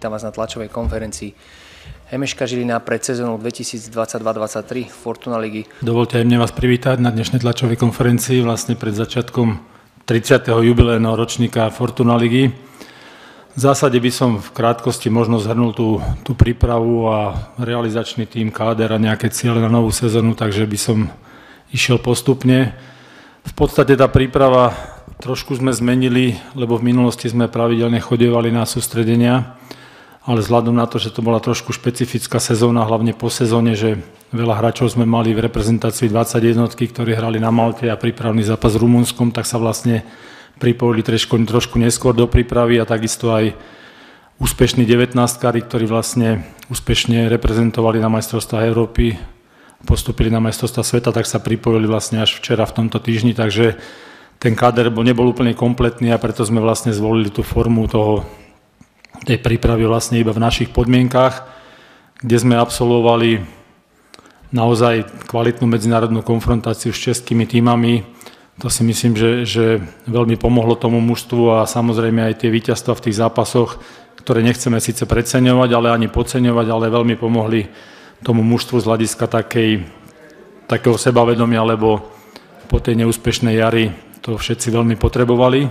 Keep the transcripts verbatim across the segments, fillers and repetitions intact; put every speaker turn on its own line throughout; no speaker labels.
Vítam vás na tlačovej konferencii em eš ká Žilina pred sezónou dvetisícdvadsaťdva dvadsaťtri Fortuna ligy.
Dovolte aj mne vás privítať na dnešnej tlačovej konferencii vlastne pred začiatkom tridsiateho jubilejného ročníka Fortuna ligy. V zásade by som v krátkosti možno zhrnul tú, tú prípravu a realizačný tím, káder a nejaké ciele na novú sezónu, takže by som išiel postupne. V podstate tá príprava trošku sme zmenili, lebo v minulosti sme pravidelne chodievali na sústredenia, ale vzhľadom na to, že to bola trošku špecifická sezóna, hlavne po sezóne, že veľa hráčov sme mali v reprezentácii dvadsať jednotky, ktorí hrali na Malte a prípravný zápas s Rumunskom, tak sa vlastne pripojili trošku, trošku neskôr do prípravy a takisto aj úspešní devätnásťkári, ktorí vlastne úspešne reprezentovali na majstrovstvách Európy, postúpili na majstrovstvá sveta, tak sa pripojili vlastne až včera v tomto týždni, takže ten káder nebol úplne kompletný a preto sme vlastne zvolili tú formu toho, tej prípravy vlastne iba v našich podmienkách, kde sme absolvovali naozaj kvalitnú medzinárodnú konfrontáciu s českými tímami. To si myslím, že, že veľmi pomohlo tomu mužstvu a samozrejme aj tie víťazstvá v tých zápasoch, ktoré nechceme síce preceňovať, ale ani podceňovať, ale veľmi pomohli tomu mužstvu z hľadiska takej, takého sebavedomia, lebo po tej neúspešnej jari to všetci veľmi potrebovali.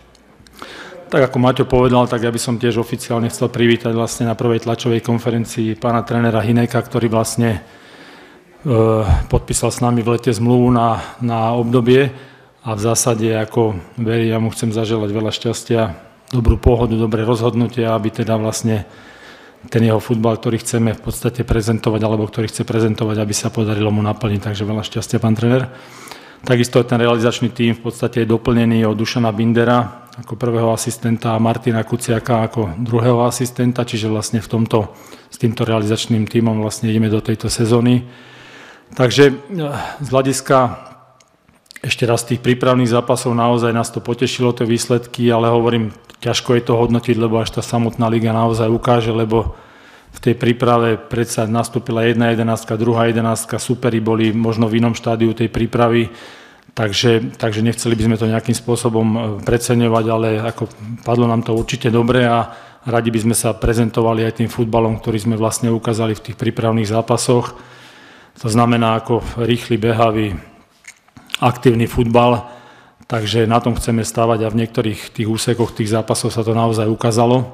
Tak ako Maťo povedal, tak ja by som tiež oficiálne chcel privítať vlastne na prvej tlačovej konferencii pána trénera Hineka, ktorý vlastne e, podpísal s nami v lete zmluvu na, na obdobie a v zásade ako verí, ja mu chcem zaželať veľa šťastia, dobrú pohodu, dobré rozhodnutie, aby teda vlastne ten jeho futbal, ktorý chceme v podstate prezentovať, alebo ktorý chce prezentovať, aby sa podarilo mu naplniť. Takže veľa šťastia, pán tréner. Takisto ten realizačný tím v podstate je doplnený od Dušana Bindera ako prvého asistenta a Martina Kuciaka ako druhého asistenta, čiže vlastne v tomto, s týmto realizačným tímom vlastne ideme do tejto sezóny. Takže z hľadiska ešte raz tých prípravných zápasov naozaj nás to potešilo, tie výsledky, ale hovorím, ťažko je to hodnotiť, lebo až tá samotná liga naozaj ukáže, lebo v tej príprave predsa nastúpila jedna jedenástka, druhá jedenástka, superi boli možno v inom štádiu tej prípravy, takže, takže nechceli by sme to nejakým spôsobom preceňovať, ale ako padlo nám to určite dobre a radi by sme sa prezentovali aj tým futbalom, ktorý sme vlastne ukázali v tých prípravných zápasoch. To znamená ako rýchly, behavý, aktívny futbal, takže na tom chceme stávať a v niektorých tých úsekoch, tých zápasov sa to naozaj ukázalo.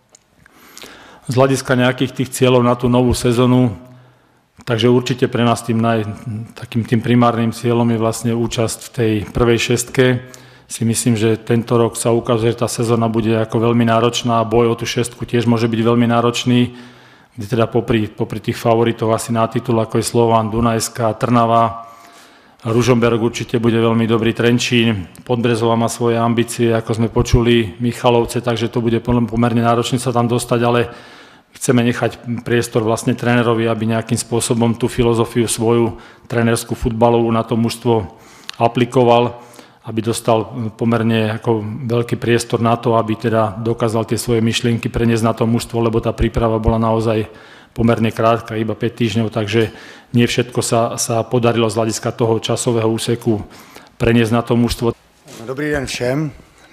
Z hľadiska nejakých tých cieľov na tú novú sezónu, takže určite pre nás tým, naj, takým tým primárnym cieľom je vlastne účasť v tej prvej šestke. Si myslím, že tento rok sa ukazuje, že tá sezóna bude ako veľmi náročná a boj o tú šestku tiež môže byť veľmi náročný, kde teda popri, popri tých favoritov asi na titul, ako je Slovan, Dunajská, Trnava, Ružomberok určite bude veľmi dobrý, Trenčín, Podbrezová má svoje ambície, ako sme počuli, Michalovce, takže to bude pomerne náročné sa tam dostať, ale chceme nechať priestor vlastne trénerovi, aby nejakým spôsobom tú filozofiu svoju trénerskú futbalovú na to mužstvo aplikoval, aby dostal pomerne ako veľký priestor na to, aby teda dokázal tie svoje myšlienky preniesť na to mužstvo, lebo tá príprava bola naozaj pomerne krátka, iba päť týždňov, takže nie všetko sa, sa podarilo z hľadiska toho časového úseku preniesť na to mužstvo.
Dobrý den všem.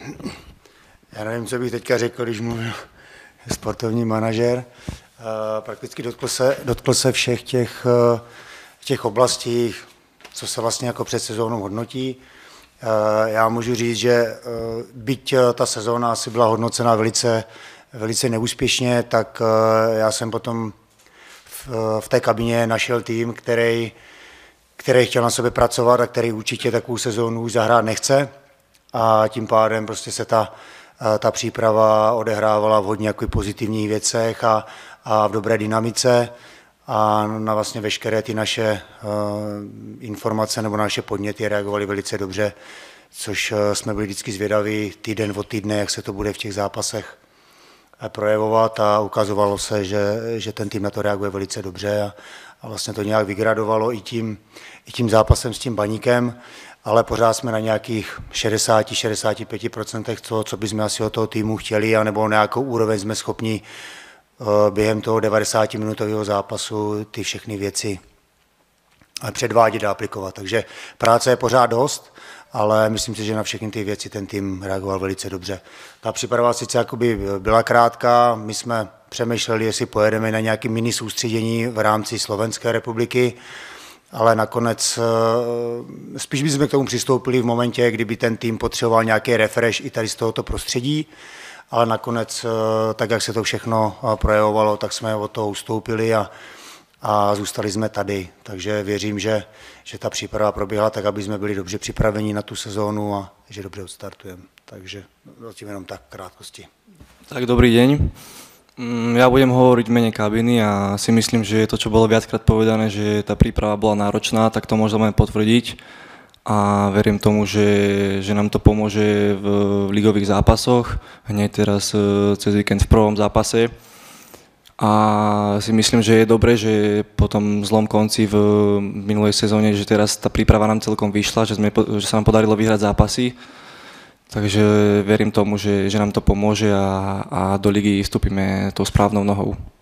Já nevím, co bych teďka řekl, když mluvil sportovní manažer. Prakticky dotkl se, dotkl se všech těch, těch oblastí, co se vlastně jako před sezónou hodnotí. Já můžu říct, že byť ta sezóna asi byla hodnocena velice, velice neúspěšně, tak já jsem potom v té kabině našel tým, který, který chtěl na sebe pracovat a který určitě takovou sezónu už zahrát nechce. A tím pádem prostě se ta, ta příprava odehrávala v hodně jako pozitivních věcech a, a v dobré dynamice. A na vlastně veškeré ty naše uh, informace nebo naše podněty reagovaly velice dobře, což uh, jsme byli vždycky zvědaví týden od týdne, jak se to bude v těch zápasech projevovat a ukazovalo se, že, že ten tým na to reaguje velice dobře a, a vlastně to nějak vygradovalo i tím, i tím zápasem s tím Baníkem, ale pořád jsme na nějakých šedesát až šedesát pět procent toho, co bychom asi od toho týmu chtěli, anebo nějakou úroveň jsme schopni uh, během toho devadesáti-minutového zápasu ty všechny věci předvádět a aplikovat. Takže práce je pořád dost ale myslím si, že na všechny ty věci ten tým reagoval velice dobře. Ta příprava sice jakoby byla krátká, my jsme přemýšleli, jestli pojedeme na nějaké mini soustředění v rámci Slovenské republiky, ale nakonec spíš bychom k tomu přistoupili v momentě, kdyby ten tým potřeboval nějaký refresh i tady z tohoto prostředí, ale nakonec, tak jak se to všechno projevovalo, tak jsme od toho ustoupili a, a zůstali jsme tady. Takže věřím, že, že ta příprava proběhla tak, aby jsme byli dobře připraveni na tu sezónu a že dobře odstartujeme. Takže zatím jenom tak v krátkosti.
Tak dobrý deň. Ja budem hovoriť v mene kabiny a si myslím, že to, čo bolo viackrát povedané, že tá príprava bola náročná, tak to môžeme potvrdiť a verím tomu, že, že nám to pomôže v ligových zápasoch, hneď teraz cez víkend v prvom zápase. A si myslím, že je dobré, že po tom zlom konci v minulej sezóne, že teraz tá príprava nám celkom vyšla, že, sme, že sa nám podarilo vyhrať zápasy. Takže verím tomu, že, že nám to pomôže a, a do ligy vstúpime tou správnou nohou.